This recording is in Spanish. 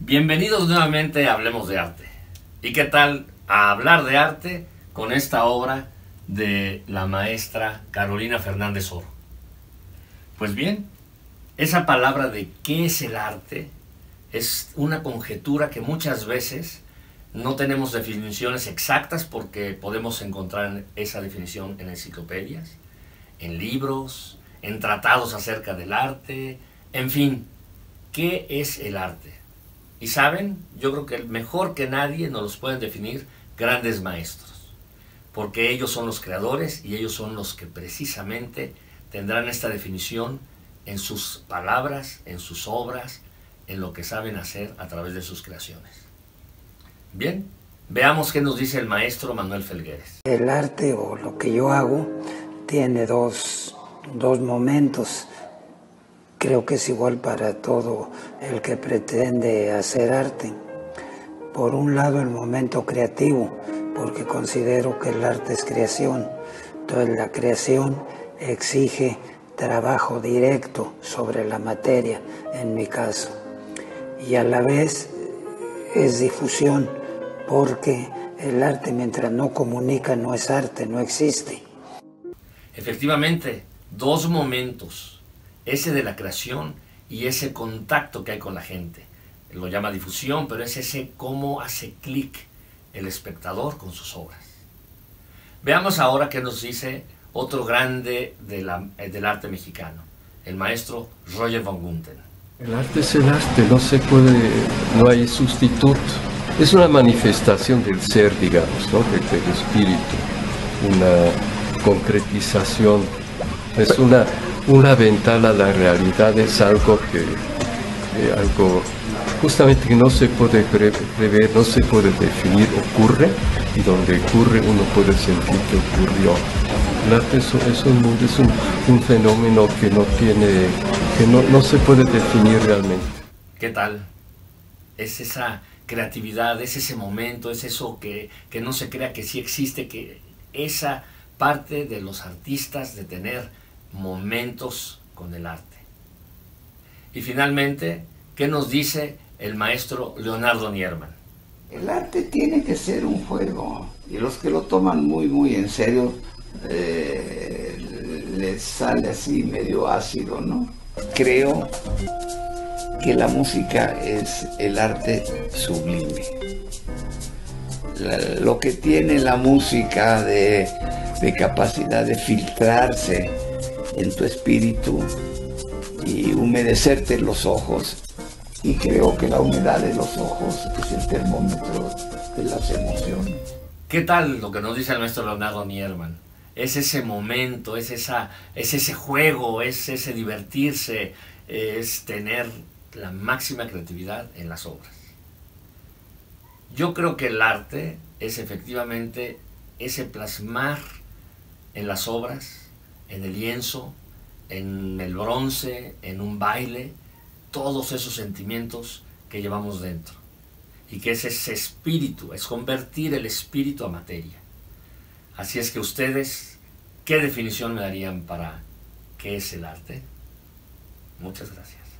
Bienvenidos nuevamente a Hablemos de Arte. ¿Y qué tal a hablar de arte con esta obra de la maestra Carolina Fernández Oro? Pues bien, esa palabra de qué es el arte es una conjetura que muchas veces no tenemos definiciones exactas, porque podemos encontrar esa definición en enciclopedias, en libros, en tratados acerca del arte, en fin, ¿qué es el arte? Y saben, yo creo que mejor que nadie nos los pueden definir grandes maestros, porque ellos son los creadores y ellos son los que precisamente tendrán esta definición en sus palabras, en sus obras, en lo que saben hacer a través de sus creaciones. Bien, veamos qué nos dice el maestro Manuel Felgueres. El arte, o lo que yo hago, tiene dos momentos. Creo que es igual para todo el que pretende hacer arte. Por un lado, el momento creativo, porque considero que el arte es creación. Entonces, la creación exige trabajo directo sobre la materia, en mi caso. Y a la vez es difusión, porque el arte, mientras no comunica, no es arte, no existe. Efectivamente, dos momentos. Ese de la creación y ese contacto que hay con la gente. Lo llama difusión, pero es ese cómo hace clic el espectador con sus obras. Veamos ahora qué nos dice otro grande del arte mexicano, el maestro Roger von Gunther. El arte es el arte, no hay sustituto. Es una manifestación del ser, digamos, ¿no? Del espíritu, una concretización, es una ventana a la realidad, es algo algo justamente que no se puede prever, no se puede definir, ocurre, y donde ocurre uno puede sentir que ocurrió. El arte es un mundo, es un fenómeno que no se puede definir realmente. ¿Qué tal? Es esa creatividad, es ese momento, es eso que no se crea que sí existe, que esa parte de los artistas de tener momentos con el arte. Y finalmente, ¿qué nos dice el maestro Leonardo Nierman? El arte tiene que ser un juego, y los que lo toman muy en serio les sale así medio ácido, ¿no? Creo que la música es el arte sublime. Lo que tiene la música de capacidad de filtrarse en tu espíritu y humedecerte los ojos, y creo que la humedad de los ojos es el termómetro de las emociones. ¿Qué tal lo que nos dice el maestro Leonardo Nierman? Es ese momento, es ese juego, es ese divertirse, es tener la máxima creatividad en las obras. Yo creo que el arte es efectivamente ese plasmar en las obras, en el lienzo, en el bronce, en un baile, todos esos sentimientos que llevamos dentro. Y que es ese espíritu, es convertir el espíritu a materia. Así es que ustedes, ¿qué definición me darían para qué es el arte? Muchas gracias.